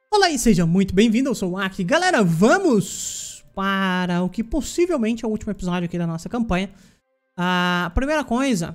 Olá e seja muito bem-vindo, eu sou o Aki. Galera, vamos para o que possivelmente é o último episódio aqui da nossa campanha. A primeira coisa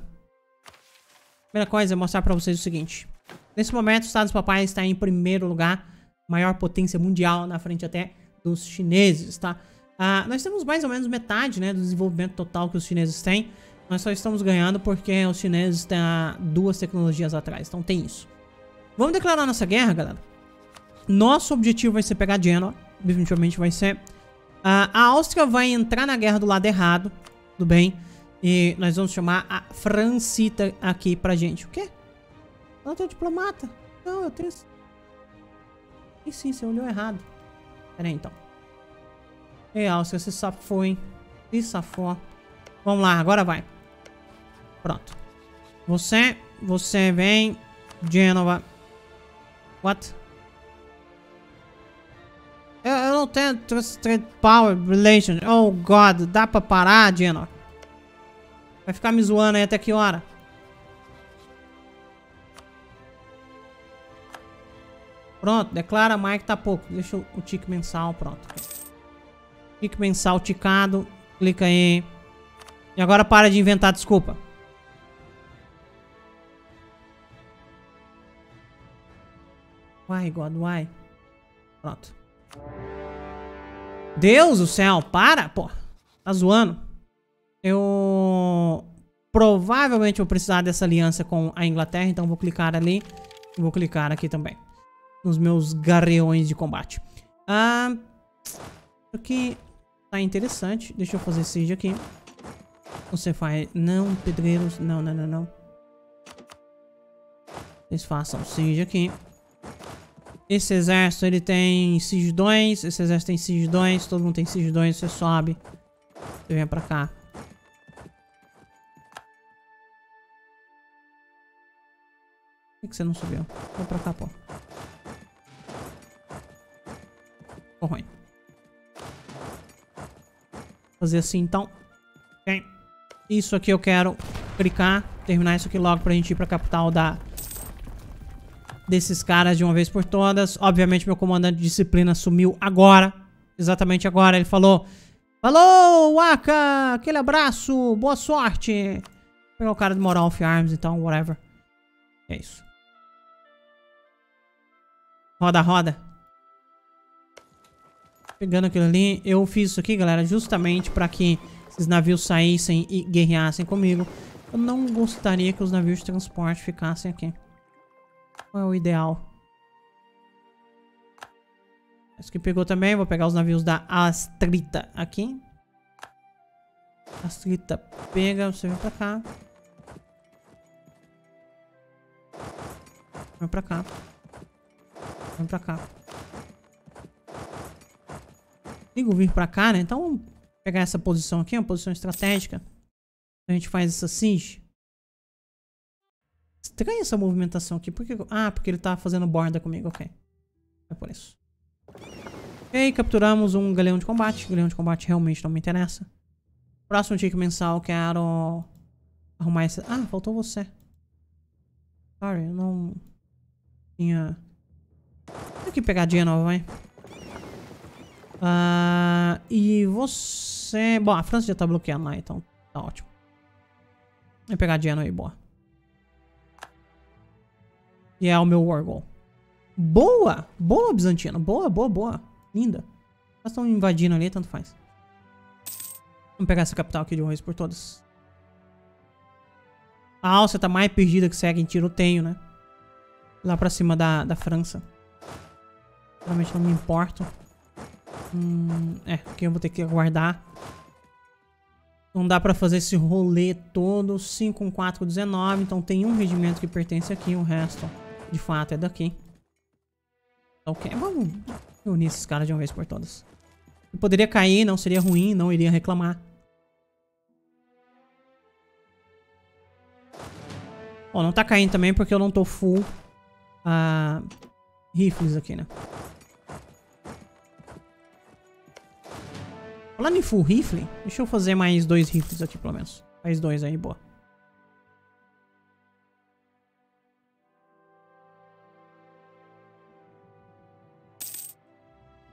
é mostrar pra vocês o seguinte. Nesse momento, os Estados Papais está em primeiro lugar, maior potência mundial, na frente até dos chineses, tá? Nós temos mais ou menos metade, né, do desenvolvimento total que os chineses têm. Nós só estamos ganhando porque os chineses têm duas tecnologias atrás, então tem isso. Vamos declarar nossa guerra, galera. Nosso objetivo vai ser pegar Genoa, definitivamente vai ser. A Áustria vai entrar na guerra do lado errado, tudo bem? E nós vamos chamar a Francita aqui pra gente. O quê? Ela tem um diplomata? Não, eu tenho... E sim, você olhou errado. Pera aí, então. Ei, Áustria, você safou, hein? Se safou. Vamos lá, agora vai. Pronto. Você vem... Genova. What? Eu não tenho Trade Power Relation. Oh, God. Dá pra parar, Genova? Vai ficar me zoando aí até que hora? Pronto. Declara Mike tá pouco. Deixa o tique mensal. Pronto. Tique mensal ticado. Clica aí. E agora para de inventar desculpa. Why, God, why? Pronto. Deus do céu, para, pô. Tá zoando. Eu provavelmente vou precisar dessa aliança com a Inglaterra, então vou clicar ali. E vou clicar aqui também. Nos meus garreões de combate. Isso aqui tá interessante. Deixa eu fazer siege aqui. Você faz... Não, pedreiros. Não. Vocês façam siege aqui. Esse exército, ele tem Siege 2. Esse exército tem Siege 2. Todo mundo tem Siege 2. Você sobe. Você vem pra cá. Por que você não subiu? Vem pra cá, pô. Ficou ruim. Fazer assim, então. Ok. Isso aqui eu quero clicar. Terminar isso aqui logo pra gente ir pra capital desses caras de uma vez por todas. Obviamente meu comandante de disciplina sumiu agora. Exatamente agora. Ele falou: falou, Waka! Aquele abraço! Boa sorte! Vou pegar o cara de Moral of Arms, então, whatever. É isso. Roda. Pegando aquilo ali. Eu fiz isso aqui, galera, justamente pra que esses navios saíssem e guerreassem comigo. Eu não gostaria que os navios de transporte ficassem aqui. Qual é o ideal? Esse que pegou também. Vou pegar os navios da Astrita aqui. Astrita pega. Você vem pra cá. Vem pra cá. Vem pra cá. Consigo vir pra cá, né? Então vamos pegar essa posição aqui. Uma posição estratégica. A gente faz essa siege. Estranha essa movimentação aqui. Por que... porque ele tá fazendo borda comigo. Ok. É por isso. Ok, capturamos um galeão de combate. Galeão de combate realmente não me interessa. Próximo tique mensal, quero arrumar esse... faltou você. Sorry, eu não tinha... Tem que pegar Genova, vai. E você... Bom, a França já tá bloqueando lá, então tá ótimo. Vou pegar Genova aí, boa. E é o meu War Goal. Boa! Boa, Bizantino. Boa. Linda. Elas estão invadindo ali, tanto faz. Vamos pegar essa capital aqui de uma vez por todas. A Áustria tá mais perdida que segue em tiroteio, né? Lá pra cima da França. Realmente não me importo. Aqui eu vou ter que aguardar. Não dá pra fazer esse rolê todo. 5, 4, 19. Então tem um regimento que pertence aqui. O resto, de fato, é daqui. Ok, vamos reunir esses caras de uma vez por todas. Eu poderia cair, não seria ruim. Não iria reclamar. Bom, não tá caindo também porque eu não tô full rifles aqui, né? Falando em full rifle, deixa eu fazer mais 2 rifles aqui, pelo menos. Mais 2 aí, boa.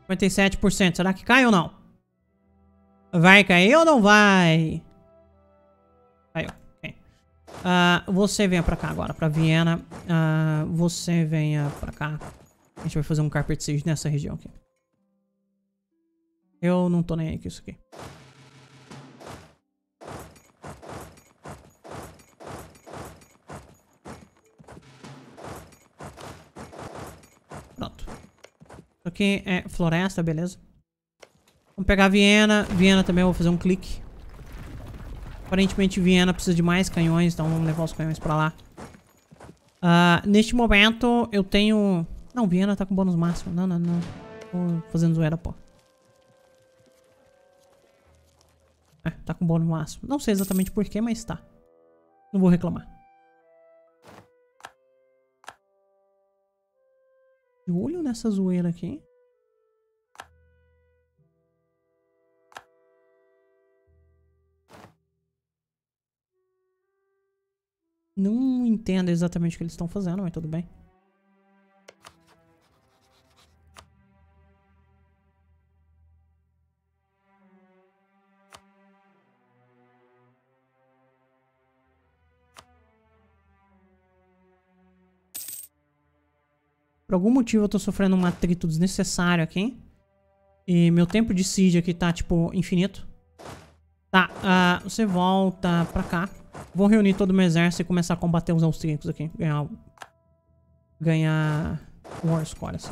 57%. Será que cai ou não? Vai cair ou não vai? Caiu. Ok. Você venha pra cá agora, pra Viena. Você venha pra cá. A gente vai fazer um carpet siege nessa região aqui. Eu não tô nem aí com isso aqui. Pronto. Isso aqui é floresta, beleza. Vamos pegar Viena. Viena também eu vou fazer um clique. Aparentemente Viena precisa de mais canhões, então vamos levar os canhões pra lá. Neste momento eu tenho... Não, Viena tá com bônus máximo. Não. Tô fazendo zoeira, pô. Tá com bônus máximo. Não sei exatamente porquê, mas tá. Não vou reclamar. De olho nessa zoeira aqui. Não entendo exatamente o que eles estão fazendo, mas tudo bem. Por algum motivo eu tô sofrendo um atrito desnecessário aqui. E meu tempo de siege aqui tá, tipo, infinito. Tá, você volta pra cá. Vou reunir todo o meu exército e começar a combater os austríacos aqui. Ganhar War Score, assim.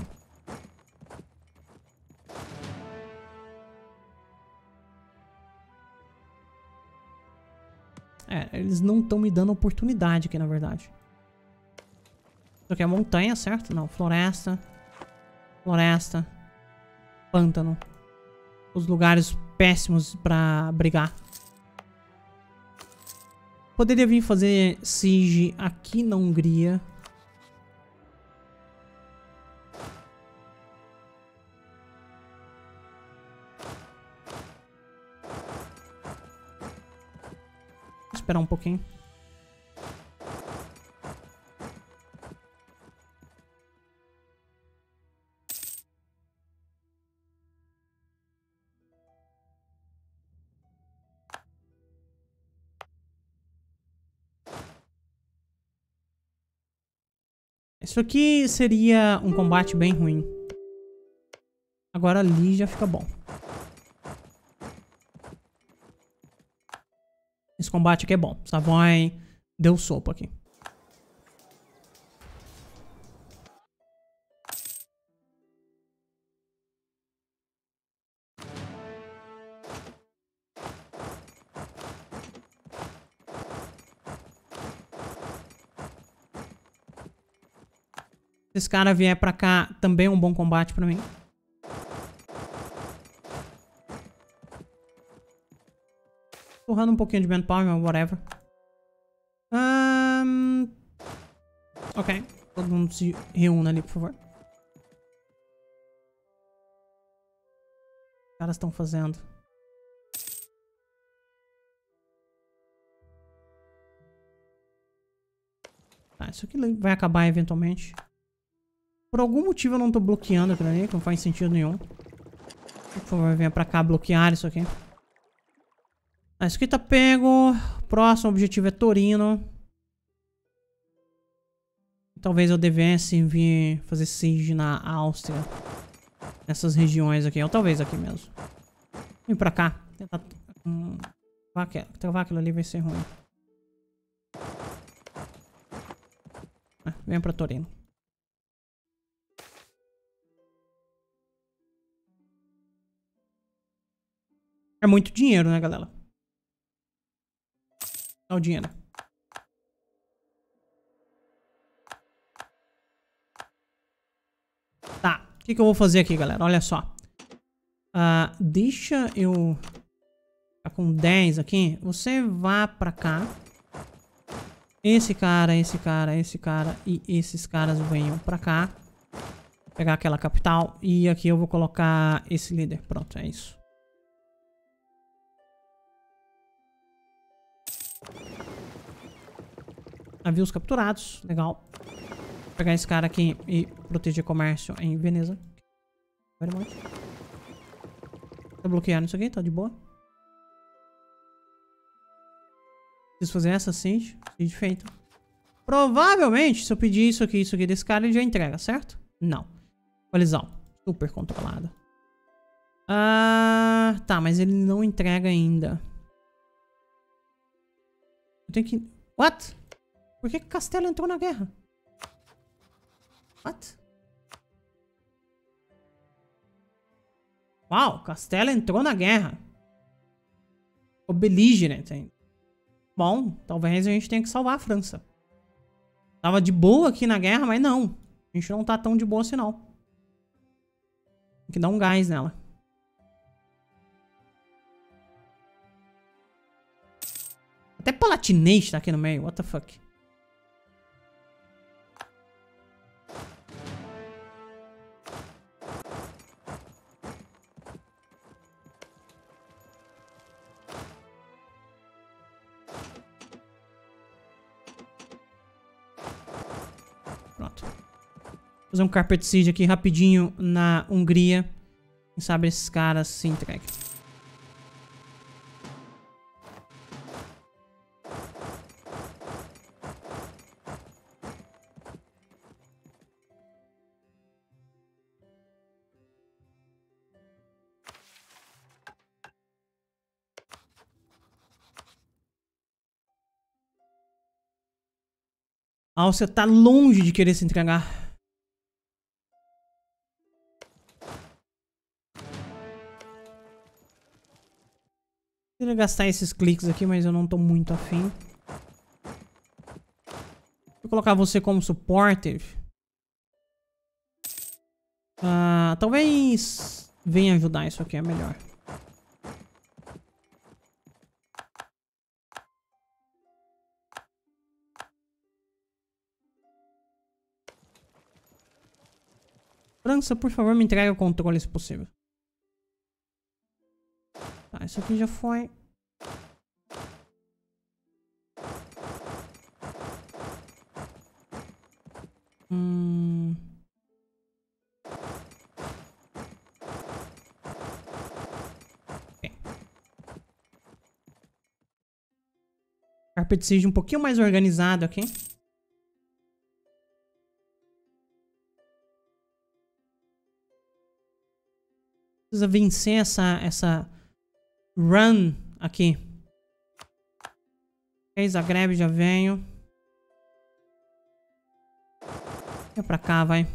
Eles não estão me dando oportunidade aqui, na verdade. Isso aqui é montanha, certo? Não, floresta. Floresta. Pântano. Os lugares péssimos pra brigar. Poderia vir fazer siege aqui na Hungria. Vou esperar um pouquinho. Isso aqui seria um combate bem ruim. Agora ali já fica bom. Esse combate aqui é bom. Savoy deu sopa aqui. Se esse cara vier pra cá, também é um bom combate pra mim. Tô urrando um pouquinho de manpower, mas whatever. Ok. Todo mundo se reúna ali, por favor. Os caras estão fazendo. Tá, isso aqui vai acabar eventualmente. Por algum motivo eu não tô bloqueando aquilo ali, que não faz sentido nenhum. Por favor, venha pra cá bloquear isso aqui. Isso aqui tá pego. Próximo objetivo é Torino. Talvez eu devesse vir fazer siege na Áustria. Nessas regiões aqui. Ou talvez aqui mesmo. Vem pra cá. Tentar travar aquilo ali vai ser ruim. Venha pra Torino. É muito dinheiro, né, galera? Olha o dinheiro. Tá. O que eu vou fazer aqui, galera? Olha só. Deixa eu... Tá com 10 aqui. Você vá pra cá. Esse cara e esses caras venham pra cá. Pegar aquela capital. E aqui eu vou colocar esse líder. Pronto, é isso. Navios capturados. Legal. Vou pegar esse cara aqui e proteger comércio em Veneza. Very much. Tá bloqueado isso aqui, tá de boa. Preciso fazer essa siege. Siege feito. Provavelmente, se eu pedir isso aqui desse cara, ele já entrega, certo? Não. Colisão. Super controlada. Tá, mas ele não entrega ainda. Eu tenho que... What? Por que o castelo entrou na guerra? What? Uau, o castelo entrou na guerra. O belligerent ainda. Bom, talvez a gente tenha que salvar a França. Tava de boa aqui na guerra, mas não. A gente não tá tão de boa assim, não. Tem que dar um gás nela. Até Palatinate tá aqui no meio. What the fuck? Pronto. Vou fazer um carpet siege aqui rapidinho na Hungria. Quem sabe esses caras se entregam. A Áustria tá longe de querer se entregar. Queria gastar esses cliques aqui, mas eu não tô muito afim. Vou colocar você como supportive. Talvez venha ajudar, isso aqui é melhor. França, por favor, me entregue o controle se possível. Tá, isso aqui já foi. Okay. Carpet Siege um pouquinho mais organizado aqui. Precisa vencer essa run aqui. Ok, Zagreb já venho. Vem pra cá, vai.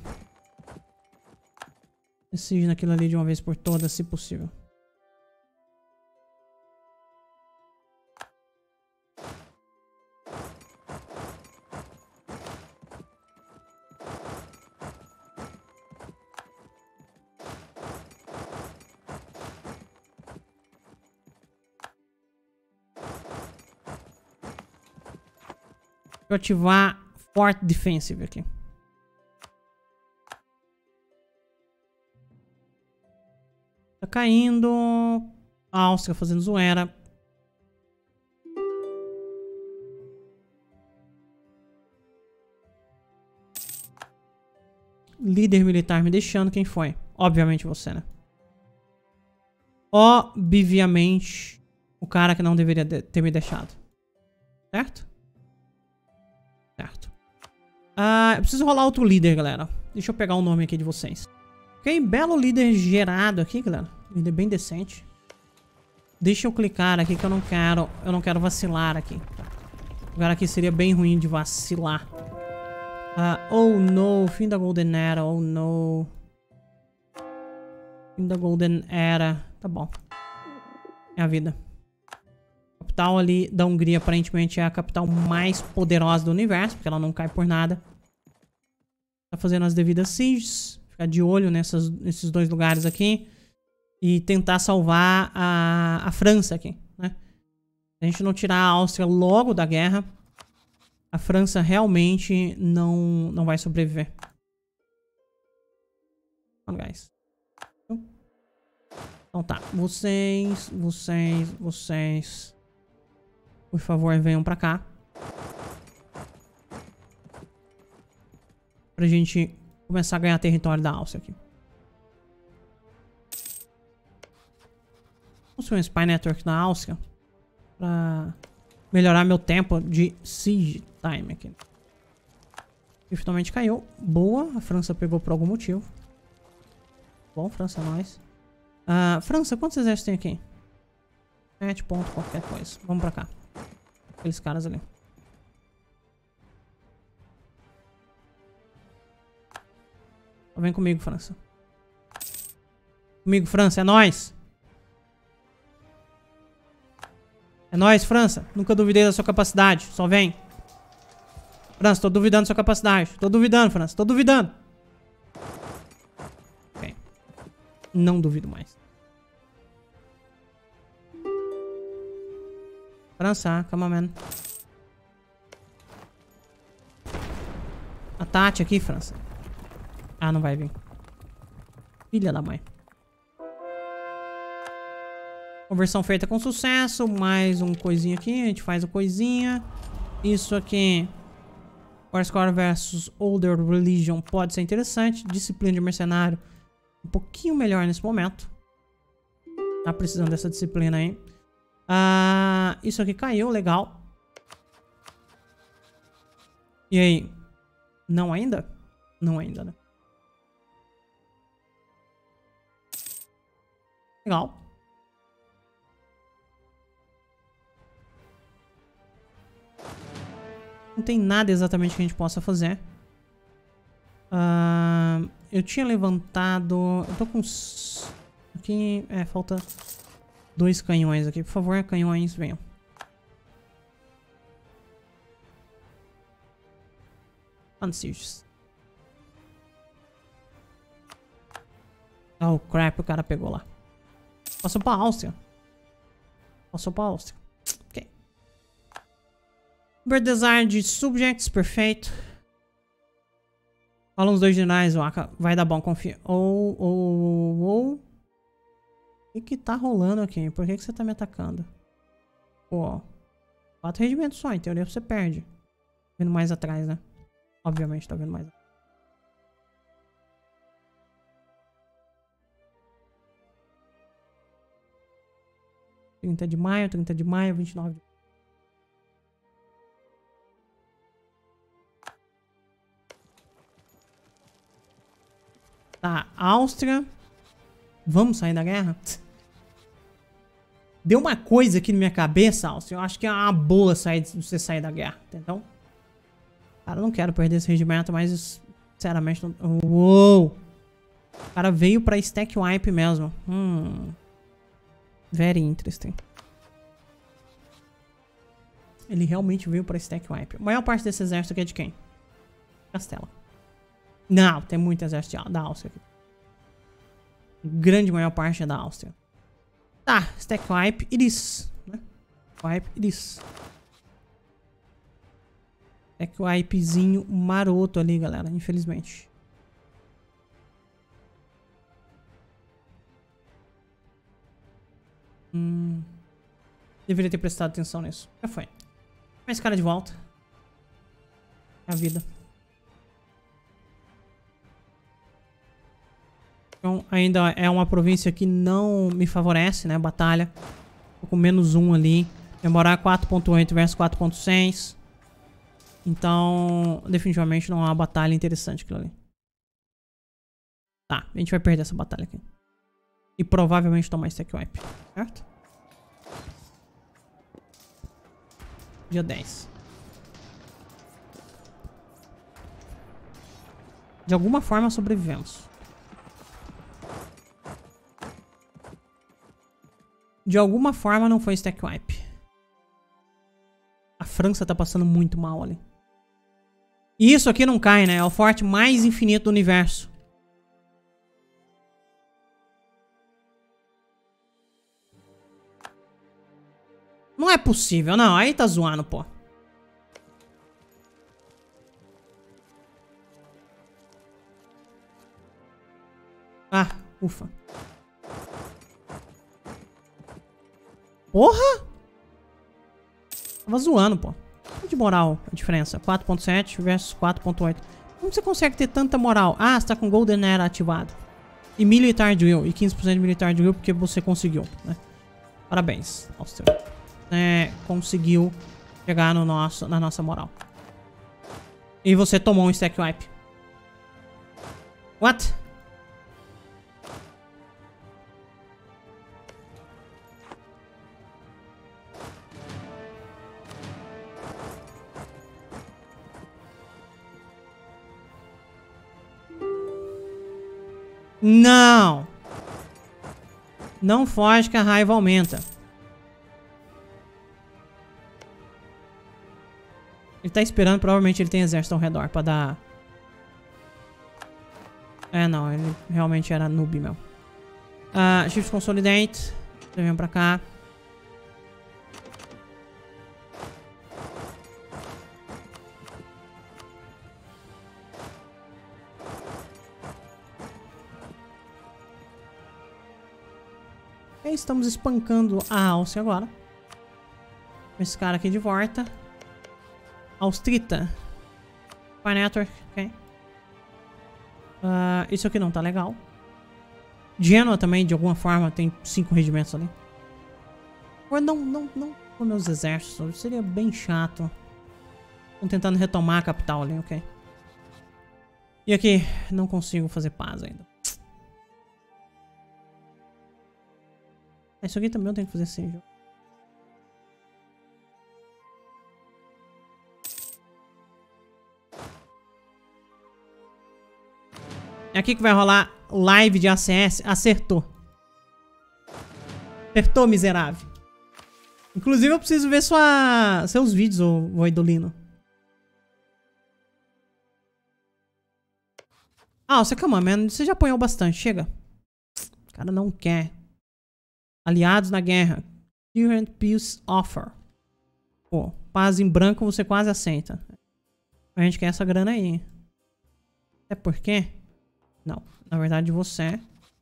Decide naquilo ali de uma vez por todas, se possível. Vou ativar Fort Defensive aqui. Tá caindo. A Áustria fazendo zoeira. Líder militar me deixando. Quem foi? Obviamente você, né? Obviamente o cara que não deveria ter me deixado. Certo? Certo. Eu preciso rolar outro líder, galera. Deixa eu pegar o nome aqui de vocês. Ok, belo líder gerado aqui, galera. Líder bem decente. Deixa eu clicar aqui que eu não quero vacilar aqui. Agora aqui seria bem ruim de vacilar. Oh no, fim da Golden Era, oh no. Fim da Golden Era. Tá bom. É a vida. A capital ali da Hungria aparentemente é a capital mais poderosa do universo, porque ela não cai por nada. Tá fazendo as devidas sieges. Ficar de olho nesses dois lugares aqui. E tentar salvar a França aqui, né? Se a gente não tirar a Áustria logo da guerra, a França realmente não vai sobreviver. Come on, guys. Então tá, vocês, por favor, venham pra cá. Pra gente começar a ganhar território da Áustria aqui. Construir um Spy Network na Áustria. Pra melhorar meu tempo de siege time aqui. E finalmente caiu. Boa. A França pegou por algum motivo. Bom, França é nóis. França, quantos exércitos tem aqui? 7 pontos, qualquer coisa. Vamos pra cá. Aqueles caras ali. Vem comigo, França. Comigo, França. É nóis. É nóis, França. Nunca duvidei da sua capacidade. Só vem. França, tô duvidando da sua capacidade. Tô duvidando, França. Tô duvidando. Ok. Não duvido mais. França, come on, man. A Tati aqui, França. Ah, não vai vir. Filha da mãe. Conversão feita com sucesso. Mais um coisinha aqui. A gente faz o coisinha. Isso aqui. Warscore versus Older Religion pode ser interessante. Disciplina de mercenário. Um pouquinho melhor nesse momento. Tá precisando dessa disciplina aí. Isso aqui caiu. Legal. E aí? Não ainda? Não ainda, né? Legal. Não tem nada exatamente que a gente possa fazer. Eu tinha levantado... Eu tô com... Aqui... falta 2 canhões aqui. Por favor, canhões, venham. Unsieges. Oh, crap, o cara pegou lá. Passou pra Áustria. Passou pra Áustria. Ok. Bird Design de Subjects, perfeito. Fala uns 2 generais, Waka. Vai dar bom, confia. O que tá rolando aqui? Por que você tá me atacando? Pô. 4 regimentos só, em teoria você perde. Tá vendo mais atrás, né? Obviamente tá vendo mais atrás. (30 de maio, 30 de maio, 29 de... Tá, Áustria. Vamos sair da guerra? Deu uma coisa aqui na minha cabeça, Áustria. Eu acho que é uma boa você sair da guerra, entendeu? Cara, eu não quero perder esse regimento, mas sinceramente não... Uou! O cara veio pra stack wipe mesmo. Very interesting. Ele realmente veio pra stack wipe. A maior parte desse exército aqui é de quem? Castela. Não, tem muito exército da Áustria aqui. Grande maior parte é da Áustria. Tá, stack wipe it is. Né? Wipe it is. Stack wipezinho maroto ali, galera, infelizmente. Deveria ter prestado atenção nisso. Já foi. Mais cara de volta. É a vida. Então, ainda é uma província que não me favorece, né? Batalha. Tô com -1 ali. Demorar 4.8 versus 4.6. Então, definitivamente não é uma batalha interessante aquilo ali. Tá, a gente vai perder essa batalha aqui. E provavelmente tomar stack wipe, certo? Dia 10. De alguma forma sobrevivemos. De alguma forma não foi stack wipe. A França tá passando muito mal ali. E isso aqui não cai, né? É o forte mais infinito do universo. Não é possível, não. Aí tá zoando, pô. Ah, ufa. Porra! Tava zoando, pô. De moral a diferença. 4.7 versus 4.8. Como você consegue ter tanta moral? Ah, você tá com Golden Era ativado. E Militar Drill. E 15% de Militar Drill porque você conseguiu, né? Parabéns, Áustria. Conseguiu chegar no na nossa moral. E você tomou um stack wipe. What? Não! Não foge que a raiva aumenta. Ele tá esperando, provavelmente ele tem exército ao redor pra dar... não, ele realmente era noob, meu. Shift Consolidate. Você vem pra cá. E estamos espancando a Áustria agora. Esse cara aqui de volta. Austrita. Fire Network, ok. Isso aqui não tá legal. Genoa também, de alguma forma, tem 5 regimentos ali. Ou não com meus exércitos. Seria bem chato. Estão tentando retomar a capital ali, ok. E aqui, não consigo fazer paz ainda. Isso aqui também eu tenho que fazer siege. É aqui que vai rolar live de ACS. Acertou. Acertou, miserável. Inclusive eu preciso ver seus vídeos, ô Idolino. Você calma, man. Você já apanhou bastante. Chega. O cara não quer. Aliados na guerra. Current Peace Offer. Pô, paz em branco você quase aceita. A gente quer essa grana aí. É por quê? Não. Na verdade você...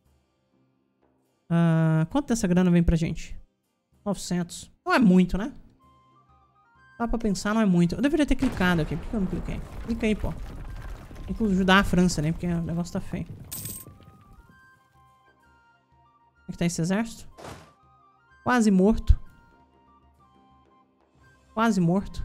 quanto dessa grana vem pra gente? 900. Não é muito, né? Dá pra pensar, não é muito. Eu deveria ter clicado aqui. Por que eu não cliquei? Clica aí, pô. Tem que ajudar a França, né? Porque o negócio tá feio. Como é que tá esse exército? Quase morto. Quase morto.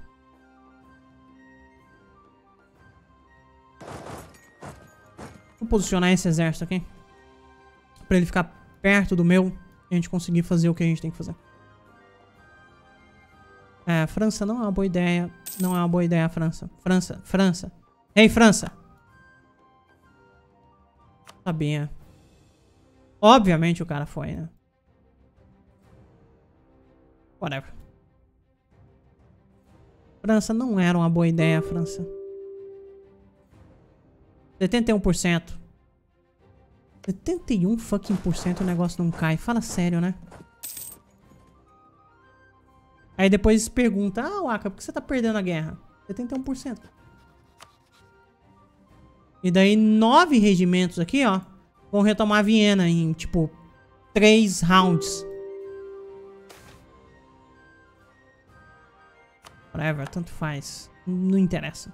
Vou posicionar esse exército aqui. Pra ele ficar perto do meu. E a gente conseguir fazer o que a gente tem que fazer. França não é uma boa ideia. Não é uma boa ideia, França. França. Ei, França! Sabia. Obviamente o cara foi, né? Whatever. França não era uma boa ideia, França. 71%. 71 fucking % o negócio não cai. Fala sério, né? Aí depois pergunta, Waka, por que você tá perdendo a guerra? 71%. E daí 9 regimentos aqui, ó, vão retomar Viena em, tipo, 3 rounds. Whatever, tanto faz. Não interessa.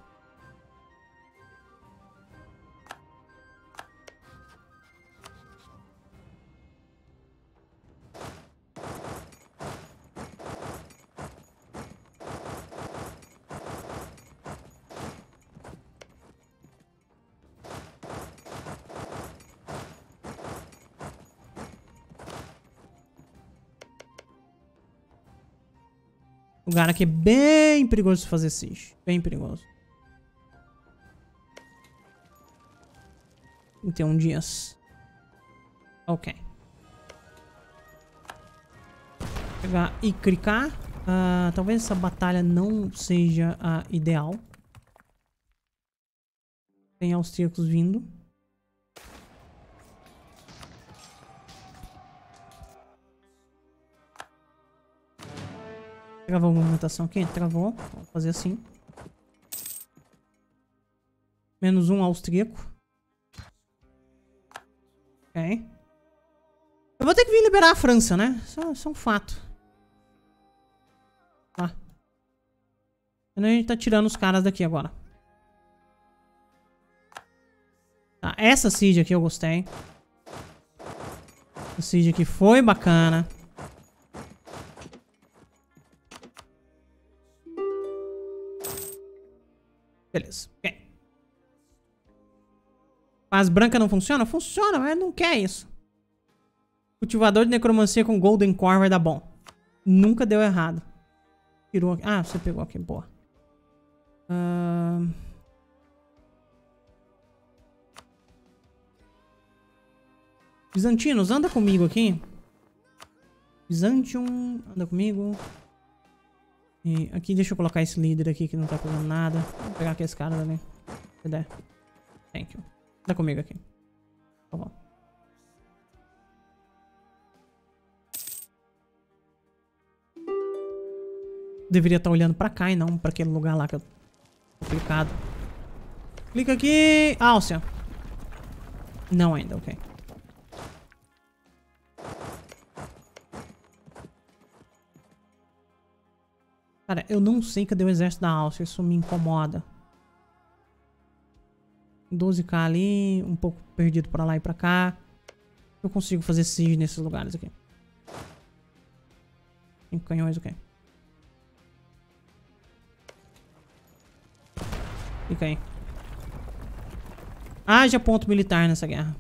Lugar aqui é bem perigoso de fazer siege. Bem perigoso. 31 dias. Ok. Pegar e clicar. Talvez essa batalha não seja a ideal. Tem austríacos vindo. Travou a movimentação aqui? Travou. Vamos fazer assim. Menos um austríaco. Ok. Eu vou ter que vir liberar a França, né? Isso é um fato. Tá. A gente tá tirando os caras daqui agora. Tá, essa siege aqui eu gostei. Essa siege aqui foi bacana. Beleza. Ok. Paz branca não funciona? Funciona, mas não quer isso. Cultivador de necromancia com Golden Core vai dar bom. Nunca deu errado. Tirou aqui. Ah, você pegou aqui. Boa. Bizantinos, anda comigo aqui. Byzantium, anda comigo. E aqui, deixa eu colocar esse líder aqui que não tá fazendo nada. Vou pegar aqui esse cara ali. Se der. Thank you. Anda comigo aqui. Tá bom. Deveria estar olhando pra cá e não pra aquele lugar lá que eu tô clicado. Clica aqui. Áustria. Não ainda, ok. Cara, eu não sei cadê o exército da Áustria. Isso me incomoda. 12k ali. Um pouco perdido pra lá e pra cá. Eu consigo fazer siege nesses lugares aqui. 5 canhões, ok. Fica aí. Haja ponto militar nessa guerra.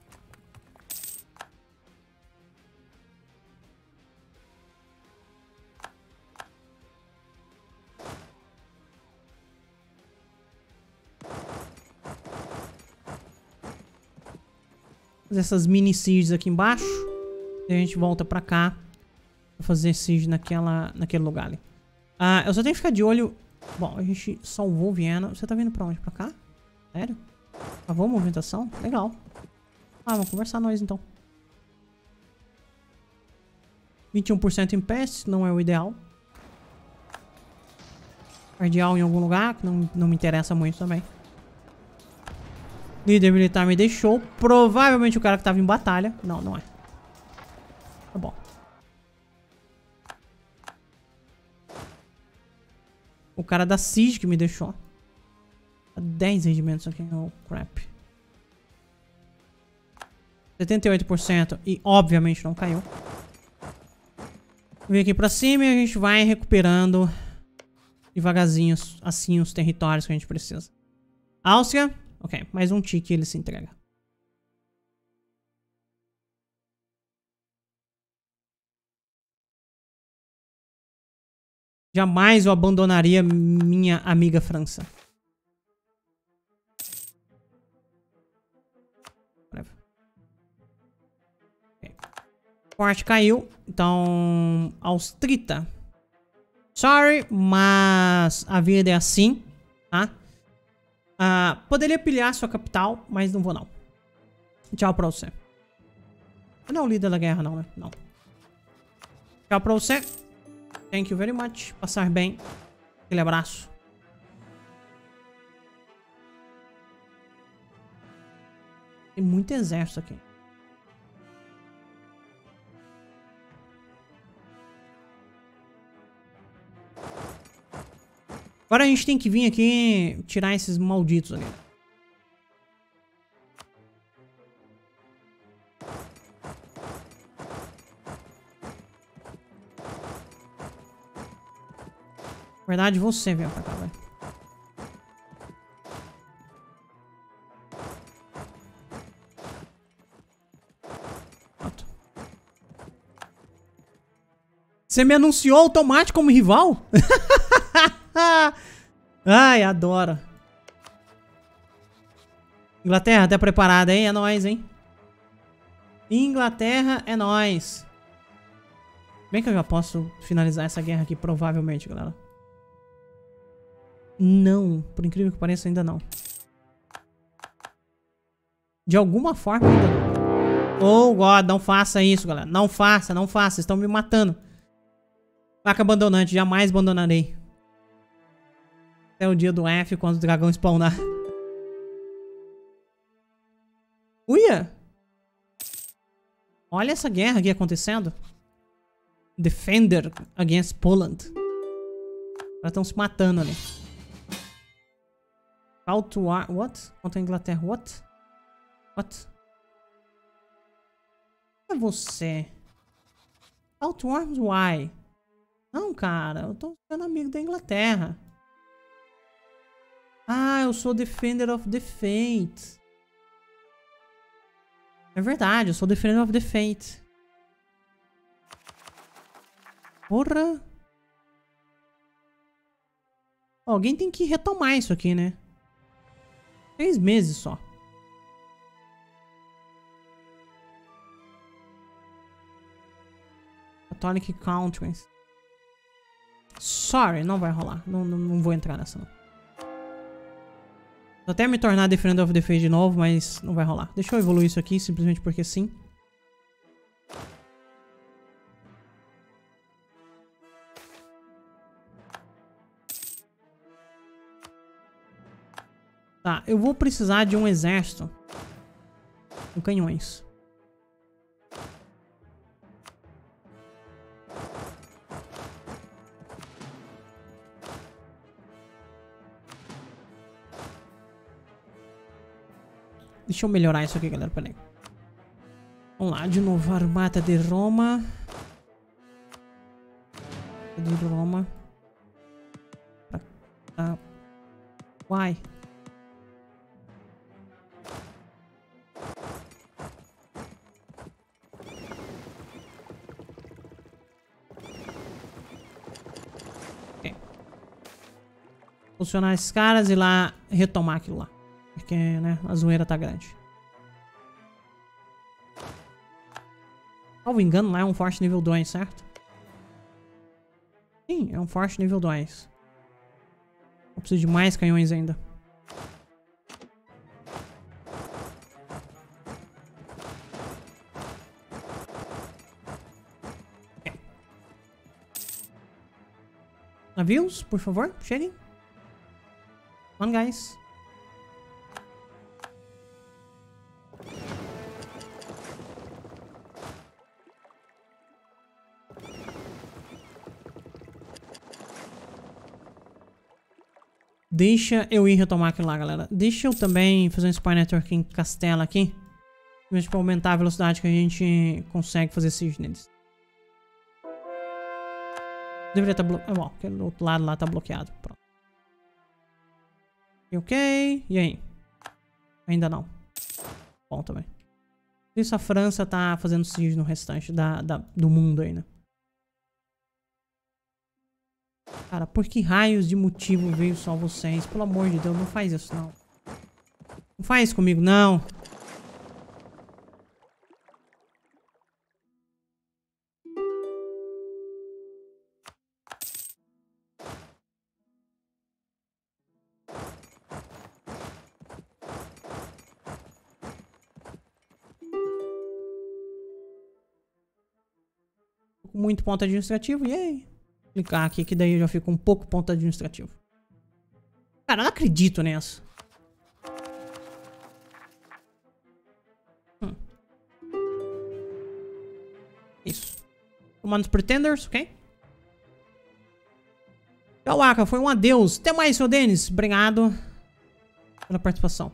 Fazer essas mini sieges aqui embaixo. E a gente volta pra cá. Pra fazer siege naquele lugar ali. Eu só tenho que ficar de olho. Bom, a gente salvou Viena. Você tá vindo pra onde? Pra cá? Sério? Travou a movimentação? Legal. Vamos conversar nós então. 21% em peste, não é o ideal. Cardeal em algum lugar, que não me interessa muito também. Líder militar me deixou. Provavelmente o cara que tava em batalha. Não, não é. Tá bom. O cara da Siege que me deixou. 10 regimentos aqui. Oh, crap. 78%. E obviamente não caiu. Vem aqui pra cima e a gente vai recuperando devagarzinho assim os territórios que a gente precisa. Áustria. Ok, mais um tique e ele se entrega. Jamais eu abandonaria minha amiga França. Okay. Forte caiu. Então, Austrita. Sorry, mas a vida é assim, tá? Poderia pilhar sua capital, mas não vou não. Tchau pra você. Não é o líder da guerra não, né? Não. Tchau pra você. Thank you very much. Passar bem. Aquele abraço. Tem muito exército aqui. Agora a gente tem que vir aqui tirar esses malditos ali. Na verdade, você vem pra cá, vai. Pronto. Você me anunciou automático como rival? Ai, adoro. Inglaterra, tá preparada, hein? É nóis, hein? Inglaterra é nóis. Bem que eu já posso finalizar essa guerra aqui, provavelmente, galera. Não, por incrível que pareça, ainda não. De alguma forma, ainda não. Oh, God, não faça isso, galera. Não faça, não faça. Estão me matando. Placa abandonante, jamais abandonarei. Até o dia do F, quando o dragão spawnar. Uia! Olha essa guerra aqui acontecendo. Defender against Poland. Elas estão se matando ali. Call to war. What? Contra a Inglaterra. What? What? É você. Call to arms, why? Não, cara. Eu tô sendo amigo da Inglaterra. Ah, eu sou Defender of the Fate. É verdade, eu sou Defender of the Fate. Porra. Alguém tem que retomar isso aqui, né? 3 meses só. Catholic Countries. Sorry, não vai rolar. Não vou entrar nessa, não. Vou até me tornar Defender of the Faith de novo, mas não vai rolar. Deixa eu evoluir isso aqui, simplesmente porque sim. Tá, eu vou precisar de um exército com canhões. Deixa eu melhorar isso aqui, galera. Peraí. Vamos lá, de novo. Armata de Roma. De Roma. Uai. Ok. Funcionar esses caras e lá retomar aquilo lá. Porque, né, a zoeira tá grande. Salvo engano, lá é um forte nível 2, certo? Sim, é um forte nível 2. Eu preciso de mais canhões ainda. Okay. Navios, por favor, cheguem. Come on, guys. Deixa eu ir retomar aquilo lá, galera. Deixa eu também fazer um Spy Network em Castela aqui. Pra aumentar a velocidade que a gente consegue fazer siege neles. Deveria estar bloqueado. Bom, aquele outro lado lá tá bloqueado. Pronto. Ok. E aí? Ainda não. Bom também. Isso a França tá fazendo siege no restante do mundo aí, né? Cara, por que raios de motivo veio só vocês? Pelo amor de Deus, não faz isso, não. Não faz isso comigo, não. Tô com muito ponto administrativo, e aí? Clicar aqui que daí eu já fico um pouco ponto administrativo. Cara, eu não acredito nessa. Isso. Comandos Pretenders, ok? Tchau, Aka, foi um adeus. Até mais, seu Denis. Obrigado pela participação.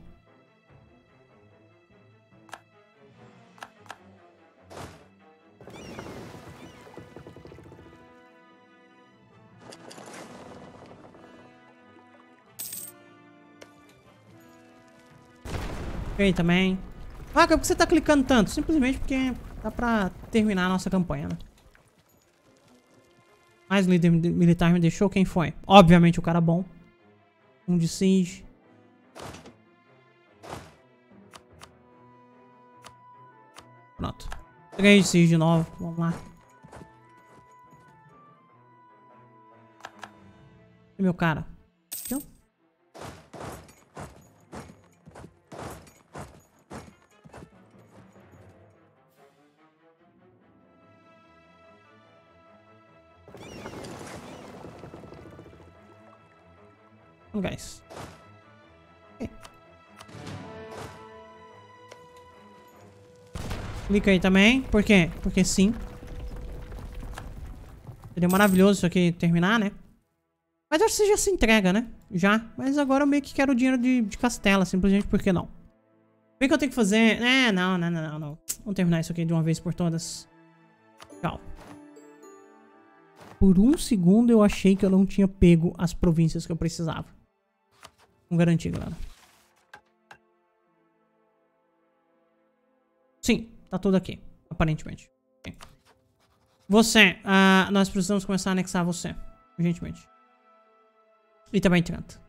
Ok, também. Aka, por que você tá clicando tanto? Simplesmente porque dá pra terminar a nossa campanha, né? Mais líder militar me deixou. Quem foi? Obviamente o cara bom. Um de siege. Pronto. 3 de siege de novo. Vamos lá. E meu cara? Aqui, guys. Okay. Clica aí também. Por quê? Porque sim. Seria maravilhoso isso aqui terminar, né? Mas acho que você já se entrega, né? Já. Mas agora eu meio que quero o dinheiro de Castela. Simplesmente porque não. Bem que eu tenho que fazer... Não. Vamos terminar isso aqui de uma vez por todas. Tchau. Por um segundo eu achei que eu não tinha pego as províncias que eu precisava. Vamos garantir, galera. Sim, tá tudo aqui. Aparentemente. Okay. Você, nós precisamos começar a anexar você. Urgentemente. E também Trent.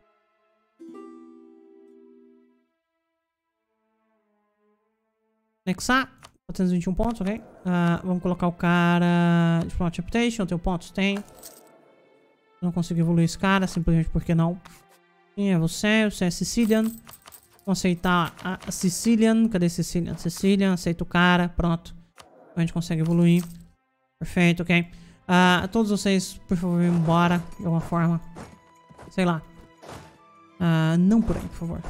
Anexar. 421 pontos, ok? Vamos colocar o cara... Diplomatic Reputation, tem pontos? Tem. Não consigo evoluir esse cara, simplesmente porque não. Quem é você? Você é Sicilian. Vamos aceitar a Sicilian. Cadê Sicilian? Sicilian, aceita o cara. Pronto. A gente consegue evoluir. Perfeito, ok. Todos vocês, por favor, venham embora. De alguma forma. Sei lá. Não por aí, por favor.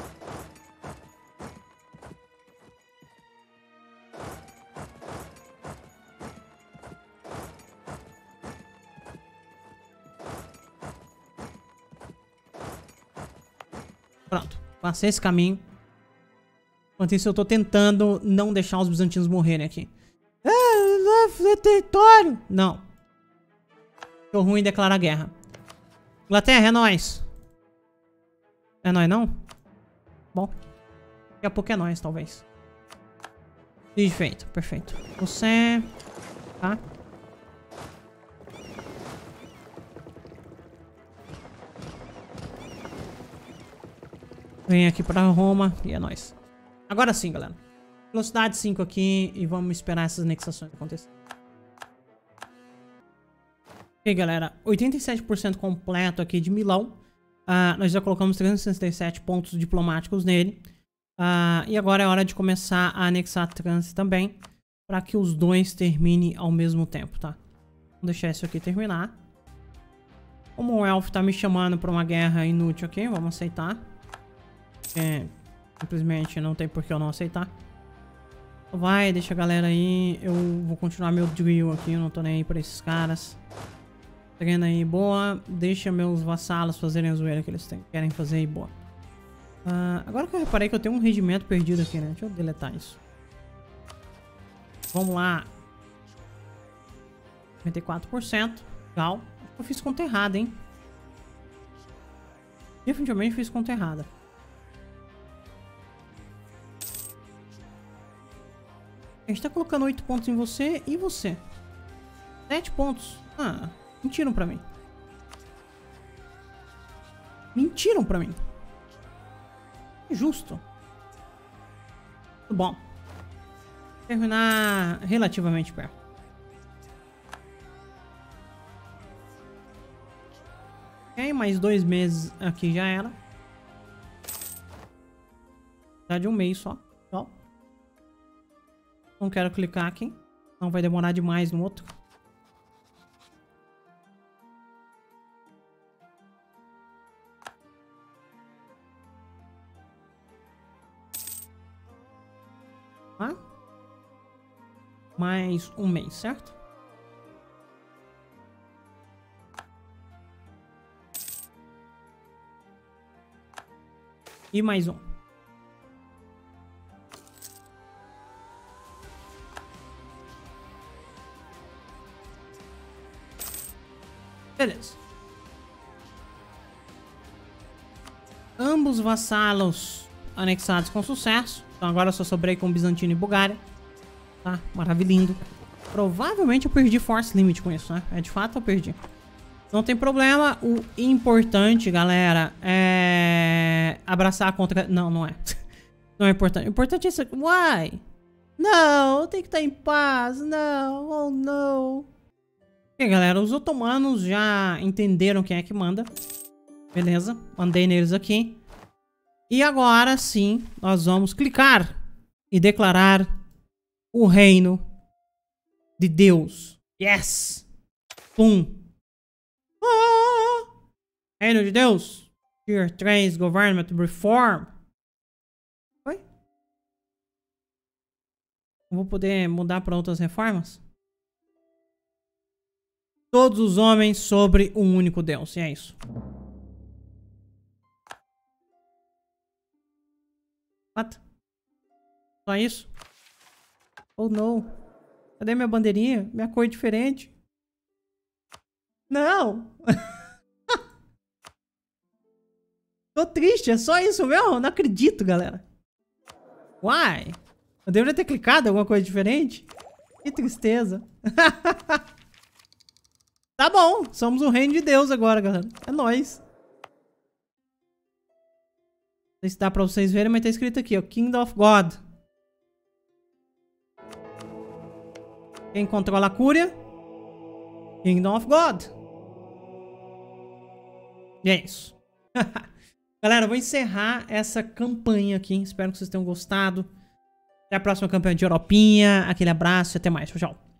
Pronto. Passei esse caminho. Enquanto isso, eu tô tentando não deixar os bizantinos morrerem aqui. É território! Não. Tô ruim em declarar guerra. Inglaterra, é nóis. É nóis, não? Bom. Daqui a pouco é nóis, talvez. Perfeito, perfeito. Você... Tá? Vem aqui pra Roma e é nóis. Agora sim, galera. Velocidade 5 aqui e vamos esperar essas anexações acontecerem. Ok, galera. 87% completo aqui de Milão. Nós já colocamos 367 pontos diplomáticos nele. E agora é hora de começar a anexar Trance também. Para que os dois terminem ao mesmo tempo, tá? Vamos deixar isso aqui terminar. Como o Elf tá me chamando pra uma guerra inútil aqui, vamos aceitar. Simplesmente não tem por que eu não aceitar. Vai, deixa a galera aí. Eu vou continuar meu drill aqui. Eu não tô nem aí pra esses caras. Treina aí, boa. Deixa meus vassalos fazerem a zoeira que eles querem fazer e boa. Agora que eu reparei que eu tenho um regimento perdido aqui, né? Deixa eu deletar isso. Vamos lá. 94%. Legal. Eu fiz conta errada, hein? Definitivamente fiz conta errada. A gente tá colocando 8 pontos em você e você. 7 pontos. Mentiram pra mim. Mentiram pra mim. Justo. Tudo bom. Terminar relativamente perto. Ok, mais 2 meses aqui já era. Dá de um mês só. Ó. Não quero clicar aqui. Não vai demorar demais no outro. Tá? Mais um mês, certo? E mais um. Beleza. Ambos vassalos anexados com sucesso. Então agora eu só sobrei com Bizantino e Bulgária. Tá? Maravilhindo. Provavelmente eu perdi Force Limit com isso, né? De fato eu perdi. Não tem problema. O importante, galera, é abraçar a contra... Não, não é. Não é importante. O importante é isso aqui. Why? Não, tem que estar em paz. Não, oh não. Ok, galera, os otomanos já entenderam quem é que manda. Beleza, mandei neles aqui. E agora sim, nós vamos clicar e declarar o reino de Deus. Yes! Pum! Reino de Deus. Tier 3 Government Reform. Oi? Vou poder mudar para outras reformas? Todos os homens sobre um único Deus. E é isso. What? Só isso? Oh não. Cadê minha bandeirinha? Minha cor é diferente. Não! Tô triste, é só isso mesmo? Não acredito, galera. Uai. Eu deveria ter clicado em alguma coisa diferente. Que tristeza. Tá bom, somos o reino de Deus agora, galera. É nóis. Não sei se dá pra vocês verem, mas tá escrito aqui, ó. Kingdom of God. Quem controla a Cúria? Kingdom of God. E é isso. Galera, eu vou encerrar essa campanha aqui. Espero que vocês tenham gostado. Até a próxima campanha de Europinha. Aquele abraço e até mais. Tchau, tchau.